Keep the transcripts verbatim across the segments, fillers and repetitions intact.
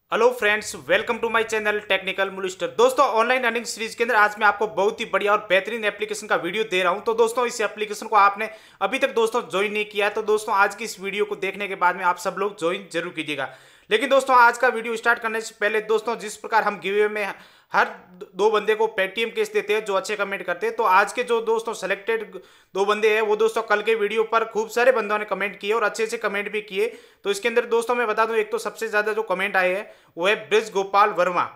Hello friends, welcome to my channel technical मूलिस्टर। दोस्तों, online earning series के अंदर आज मैं आपको बहुत ही बढ़िया और बेहतरीन एप्लीकेशन का वीडियो दे रहा हूं। तो दोस्तों, इस एप्लीकेशन को आपने अभी तक दोस्तों ज्वाइन नहीं किया है तो दोस्तों आज की इस वीडियो को देखने के बाद में आप सब लोग ज्वाइन जरूर कीजिएगा। लेकिन दोस्तों, आज का वीडियो स्टार्ट करने से पहले दोस्तों, जिस प्रकार हम गिवे में हर दो बंदे को पेटीएम केस देते हैं जो अच्छे कमेंट करते हैं, तो आज के जो दोस्तों सेलेक्टेड दो बंदे हैं वो दोस्तों कल के वीडियो पर खूब सारे बंदों ने कमेंट किए और अच्छे से कमेंट भी किए। तो इसके अंदर दोस्तों मैं बता दूं, एक तो सबसे ज्यादा जो कमेंट आए हैं वो है ब्रिज गोपाल वर्मा,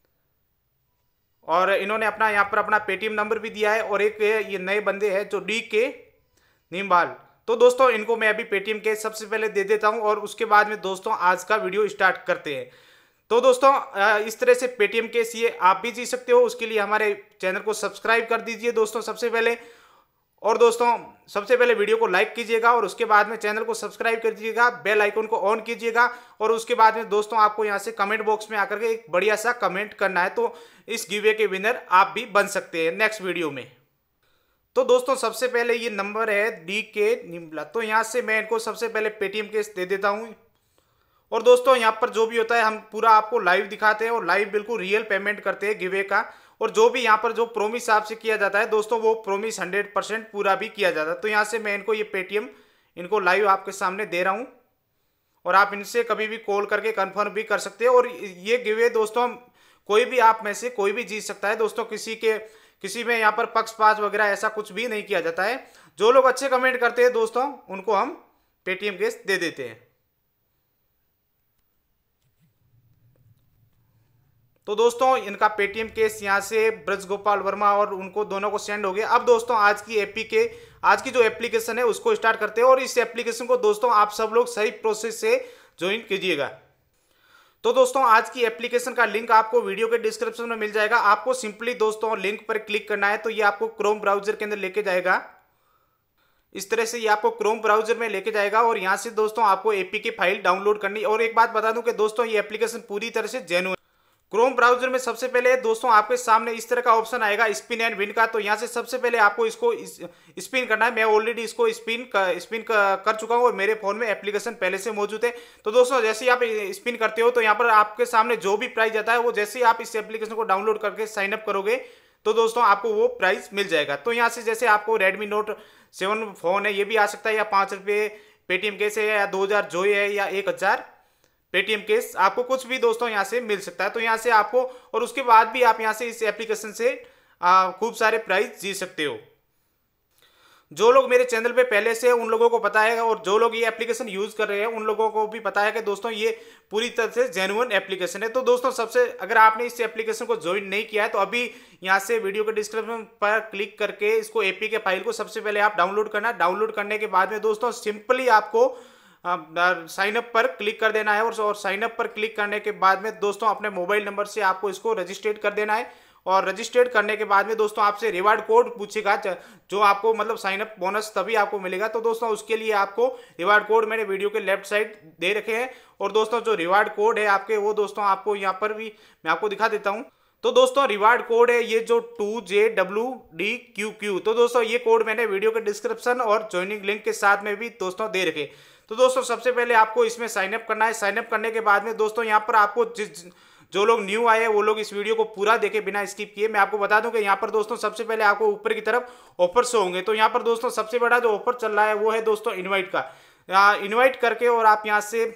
और इन्होंने अपना यहाँ पर अपना पेटीएम नंबर भी दिया है। और एक ये नए बंदे हैं जो डी के निम्बाल। तो दोस्तों, इनको मैं अभी पेटीएम के सबसे पहले दे देता हूं और उसके बाद में दोस्तों आज का वीडियो स्टार्ट करते हैं। तो दोस्तों, इस तरह से पेटीएम केस ये आप भी जी सकते हो, उसके लिए हमारे चैनल को सब्सक्राइब कर दीजिए दोस्तों सबसे पहले। और दोस्तों, सबसे पहले वीडियो को लाइक कीजिएगा और उसके बाद में चैनल को सब्सक्राइब कर दीजिएगा, बेल आइकन को ऑन कीजिएगा। और उसके बाद में दोस्तों आपको यहाँ से कमेंट बॉक्स में आकर के एक बढ़िया सा कमेंट करना है, तो इस गिवे के विनर आप भी बन सकते हैं नेक्स्ट वीडियो में। तो दोस्तों, सबसे पहले ये नंबर है डी के निम्बला, तो यहाँ से मैं इनको सबसे पहले पेटीएम केस दे देता हूँ। और दोस्तों, यहाँ पर जो भी होता है हम पूरा आपको लाइव दिखाते हैं और लाइव बिल्कुल रियल पेमेंट करते हैं गिवे का। और जो भी यहाँ पर जो प्रोमिस आपसे किया जाता है दोस्तों, वो प्रोमिस हंड्रेड परसेंट पूरा भी किया जाता है। तो यहाँ से मैं इनको ये पेटीएम इनको लाइव आपके सामने दे रहा हूँ और आप इनसे कभी भी कॉल करके कंफर्म भी कर सकते हैं। और ये गिवे दोस्तों कोई भी आप में से कोई भी जीत सकता है दोस्तों, किसी के किसी में यहाँ पर पक्षपात वगैरह ऐसा कुछ भी नहीं किया जाता है। जो लोग अच्छे कमेंट करते हैं दोस्तों उनको हम पेटीएम केस दे देते हैं। तो दोस्तों, इनका पेटीएम केस यहाँ से ब्रज गोपाल वर्मा और उनको दोनों को सेंड हो गया। अब दोस्तों आज की एपी के आज की जो एप्लीकेशन है उसको स्टार्ट करते हैं और इस एप्लीकेशन को दोस्तों आप सब लोग सही प्रोसेस से ज्वाइन कीजिएगा। तो दोस्तों, आज की एप्लीकेशन का लिंक आपको वीडियो के डिस्क्रिप्शन में मिल जाएगा। आपको सिंपली दोस्तों लिंक पर क्लिक करना है, तो ये आपको क्रोम ब्राउजर के अंदर लेके जाएगा। इस तरह से ये आपको क्रोम ब्राउजर में लेके जाएगा और यहाँ से दोस्तों आपको एपीके फाइल डाउनलोड करनी। और एक बात बता दूं कि दोस्तों ये एप्लीकेशन पूरी तरह से जेन्युइन। क्रोम ब्राउजर में सबसे पहले दोस्तों आपके सामने इस तरह का ऑप्शन आएगा स्पिन एंड विन का, तो यहाँ से सबसे पहले आपको इसको इस, स्पिन करना है। मैं ऑलरेडी इसको स्पिन कर, स्पिन कर, कर चुका हूँ और मेरे फोन में एप्लीकेशन पहले से मौजूद है। तो दोस्तों, जैसे ही आप स्पिन करते हो तो यहाँ पर आपके सामने जो भी प्राइस आता है वो जैसे ही आप इस एप्लीकेशन को डाउनलोड करके साइन अप करोगे तो दोस्तों आपको वो प्राइस मिल जाएगा। तो यहाँ से जैसे आपको रेडमी नोट सेवन फोन है ये भी आ सकता है, या पाँच रुपये पेटीएम केस है, या दो हज़ार जोई है, या एक हज़ार पेटीएम केस, आपको कुछ भी दोस्तों यहाँ से मिल सकता है। तो यहाँ से आपको और उसके बाद भी आप यहाँ से इस एप्लीकेशन से खूब सारे प्राइस जीत सकते हो। जो लोग मेरे चैनल पे पहले से उन लोगों को पता है, और जो लोग ये एप्लीकेशन यूज कर रहे हैं उन लोगों को भी पता है कि दोस्तों ये पूरी तरह से जेन्युइन एप्लीकेशन है। तो दोस्तों, सबसे अगर आपने इस एप्लीकेशन को ज्वाइन नहीं किया है तो अभी यहाँ से वीडियो के डिस्क्रिप्शन पर क्लिक करके इसको एपी के फाइल को सबसे पहले आप डाउनलोड करना। डाउनलोड करने के बाद में दोस्तों सिंपली आपको साइन अप पर क्लिक कर देना है और साइन अप पर क्लिक करने के बाद में दोस्तों अपने मोबाइल नंबर से आपको इसको रजिस्ट्रेट कर देना है। और रजिस्ट्रेट करने के बाद में दोस्तों आपसे रिवार्ड कोड पूछेगा, जो आपको मतलब साइन अप बोनस तभी आपको मिलेगा। तो दोस्तों उसके लिए आपको रिवार्ड कोड मैंने वीडियो के लेफ्ट साइड दे रखे हैं। और दोस्तों जो रिवार्ड कोड है आपके वो दोस्तों आपको यहाँ पर भी मैं आपको दिखा देता हूँ। तो दोस्तों रिवार्ड कोड है ये जो two J W D Q Q. तो दोस्तों ये कोड मैंने वीडियो के डिस्क्रिप्शन और ज्वाइनिंग लिंक के साथ में भी दोस्तों दे रखे। तो दोस्तों सबसे पहले आपको इसमें साइन अप करना है। साइन अप करने के बाद में दोस्तों यहाँ पर आपको जिस जो लोग न्यू आए हैं वो लोग इस वीडियो को पूरा देखे बिना स्किप किए। मैं आपको बता दूं कि यहाँ पर दोस्तों सबसे पहले आपको ऊपर की तरफ ऑफर शो होंगे। तो यहाँ पर दोस्तों सबसे बड़ा जो ऑफर चल रहा है वो है दोस्तों इनवाइट का। इनवाइट करके और आप यहाँ से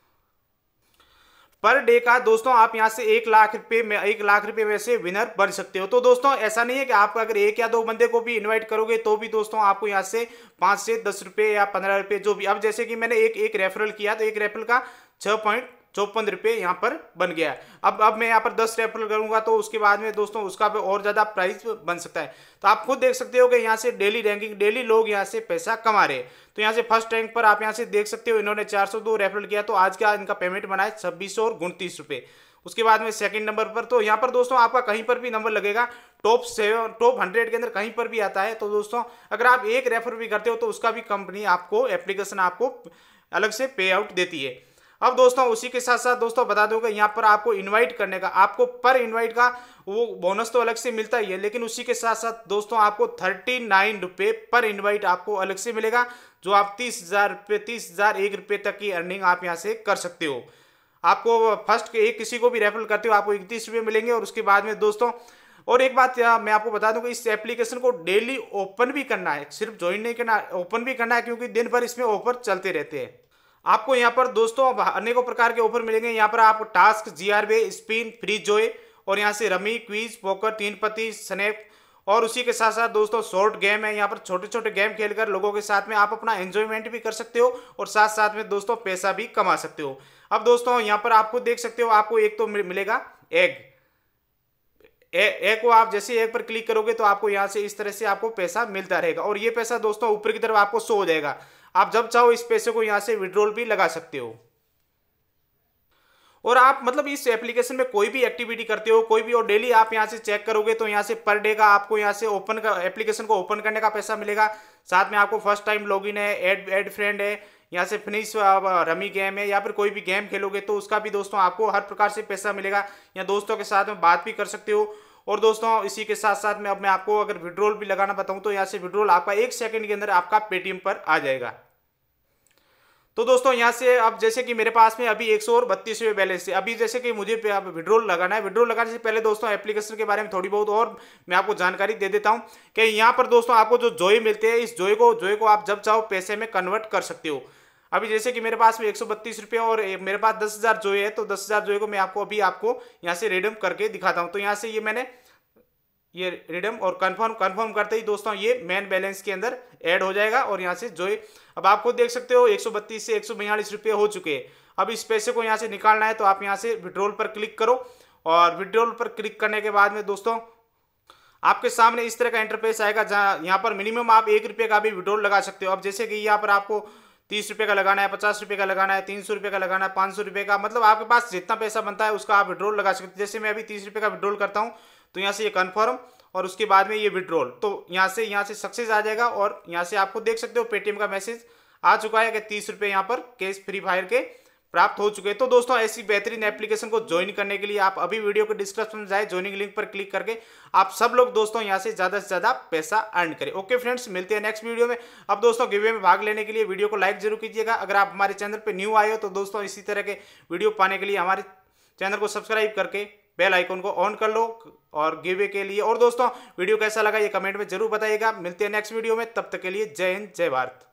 पर डे का दोस्तों आप यहाँ से एक लाख रुपए में एक लाख रुपए में से विनर बन सकते हो। तो दोस्तों ऐसा नहीं है कि आप अगर एक या दो बंदे को भी इनवाइट करोगे तो भी दोस्तों आपको यहाँ से पाँच से दस रुपए या पंद्रह रुपए जो भी, अब जैसे कि मैंने एक एक रेफरल किया तो एक रेफरल का छः पॉइंट चौपन रुपये यहाँ पर बन गया है। अब अब मैं यहाँ पर दस रेफरल करूंगा तो उसके बाद में दोस्तों उसका भी और ज़्यादा प्राइस बन सकता है। तो आप खुद देख सकते हो कि यहाँ से डेली रैंकिंग डेली लोग यहाँ से पैसा कमा रहे हैं। तो यहाँ से फर्स्ट रैंक पर आप यहाँ से देख सकते हो इन्होंने चार सौ दो रेफरल किया तो आज का इनका पेमेंट बना है छब्बीस सौ और उनतीस रुपये। उसके बाद में सेकंड नंबर पर, तो यहाँ पर दोस्तों आपका कहीं पर भी नंबर लगेगा टॉप सेवन टॉप हंड्रेड के अंदर कहीं पर भी आता है। तो दोस्तों अगर आप एक रेफर भी करते हो तो उसका भी कंपनी आपको एप्लीकेशन आपको अलग से पे आउट देती है। अब दोस्तों उसी के साथ साथ दोस्तों बता दूं कि यहाँ पर आपको इनवाइट करने का आपको पर इनवाइट का वो बोनस तो अलग से मिलता ही है, लेकिन उसी के साथ साथ दोस्तों आपको थर्टी नाइन रुपये पर इनवाइट आपको अलग से मिलेगा, जो आप तीस हजार रुपये तीस हजार एक रुपये तक की अर्निंग आप यहाँ से कर सकते हो। आपको फर्स्ट एक किसी को भी रेफर करते हो आपको इकतीस रुपये मिलेंगे। और उसके बाद में दोस्तों और एक बात मैं आपको बता दूं कि इस एप्लीकेशन को डेली ओपन भी करना है, सिर्फ ज्वाइन नहीं करना, ओपन भी करना है, क्योंकि दिन भर इसमें ऑफर चलते रहते हैं। आपको यहाँ पर दोस्तों अनेकों प्रकार के ऑफर मिलेंगे। यहाँ पर आप टास्क, जीआरबे, स्पिन, फ्री जॉय और यहाँ से रमी, क्विज, पोकर, तीन पत्ती, स्नैप और उसी के साथ साथ दोस्तों शॉर्ट गेम है। यहाँ पर छोटे छोटे गेम खेलकर लोगों के साथ में आप अपना एंजॉयमेंट भी कर सकते हो और साथ साथ में दोस्तों पैसा भी कमा सकते हो। अब दोस्तों यहाँ पर आपको देख सकते हो, आपको एक तो मिलेगा एग एक को आप जैसे एक पर क्लिक करोगे तो आपको यहाँ से इस तरह से आपको पैसा मिलता रहेगा और ये पैसा दोस्तों ऊपर की तरफ आपको शो हो जाएगा। आप जब चाहो इस पैसे को यहाँ से विड्रॉल भी लगा सकते हो। और आप मतलब इस एप्लीकेशन में कोई भी एक्टिविटी करते हो, कोई भी, और डेली आप यहाँ से चेक करोगे तो यहाँ से पर डे का आपको यहाँ से ओपन का एप्लीकेशन को ओपन करने का पैसा मिलेगा। साथ में आपको फर्स्ट टाइम लॉगिन है, एड एड फ्रेंड है, यहाँ से फिनिश रमी गेम है, या फिर कोई भी गेम खेलोगे तो उसका भी दोस्तों आपको हर प्रकार से पैसा मिलेगा। या दोस्तों के साथ में बात भी कर सकते हो। और दोस्तों इसी के साथ साथ में अब मैं आपको अगर विड्रॉल भी लगाना बताऊं तो यहाँ से विड्रॉल आपका एक सेकंड के अंदर आपका पेटीएम पर आ जाएगा। तो दोस्तों यहाँ से अब जैसे कि मेरे पास में अभी एक सौ और बत्तीस रुपये बैलेंस है। अभी जैसे कि मुझे विड्रॉल लगाना है, विड्रॉल लगाने से पहले दोस्तों एप्लीकेशन के बारे में थोड़ी बहुत और मैं आपको जानकारी दे देता हूँ कि यहाँ पर दोस्तों आपको जो जॉय मिलते हैं, इस जॉय को जॉय को आप जब चाहो पैसे में कन्वर्ट कर सकते हो। अभी जैसे कि मेरे पास में एक सौ बत्तीस रुपये और मेरे पास दस हज़ार जॉय है, तो दस हज़ार जॉय को मैं आपको अभी आपको यहाँ से रिडीम करके दिखाता हूँ। तो यहाँ से ये मैंने ये रिडीम और कंफर्म कंफर्म करते ही दोस्तों ये मेन बैलेंस के अंदर ऐड हो जाएगा और यहाँ से जो अब आपको देख सकते हो एक सौ बत्तीस से एक सौ बयालीस रुपये हो चुके हैं। अब इस पैसे को यहाँ से निकालना है तो आप यहाँ से विड्रॉल पर क्लिक करो और विड्रॉल पर क्लिक करने के बाद में दोस्तों आपके सामने इस तरह का इंटरफेस आएगा जहाँ यहाँ पर मिनिमम आप एक रुपये का भी विड्रॉल लगा सकते हो। अब जैसे कि यहाँ पर आपको तीस रुपये का लगाना है, पचास रुपये का लगाना है, तीन सौ रुपये का लगाना है, पाँच सौ रुपये का, मतलब आपके पास जितना पैसा बनता है उसका आप विड्रॉल लगा सकते हो। जैसे मैं अभी तीस रुपये का विड्रॉल करता हूँ तो यहाँ से ये कन्फर्म और उसके बाद में ये विड्रॉल, तो यहाँ से यहाँ से सक्सेस आ जाएगा। और यहाँ से आपको देख सकते हो पेटीएम का मैसेज आ चुका है कि तीस रुपये यहाँ पर कैश फ्री फायर के प्राप्त हो चुके हैं। तो दोस्तों ऐसी बेहतरीन एप्लीकेशन को ज्वाइन करने के लिए आप अभी वीडियो के डिस्क्रिप्शन में जाए, ज्वाइनिंग लिंक पर क्लिक करके आप सब लोग दोस्तों यहाँ से ज़्यादा से ज़्यादा पैसा अर्न करें। ओके फ्रेंड्स, मिलते हैं नेक्स्ट वीडियो में। अब दोस्तों गिवे में भाग लेने के लिए वीडियो को लाइक जरूर कीजिएगा। अगर आप हमारे चैनल पर न्यू आए हो तो दोस्तों इसी तरह के वीडियो पाने के लिए हमारे चैनल को सब्सक्राइब करके बेल आइकन को ऑन कर लो और गिवे के लिए। और दोस्तों वीडियो कैसा लगा ये कमेंट में जरूर बताइएगा। मिलते हैं नेक्स्ट वीडियो में, तब तक के लिए जय हिंद, जय भारत।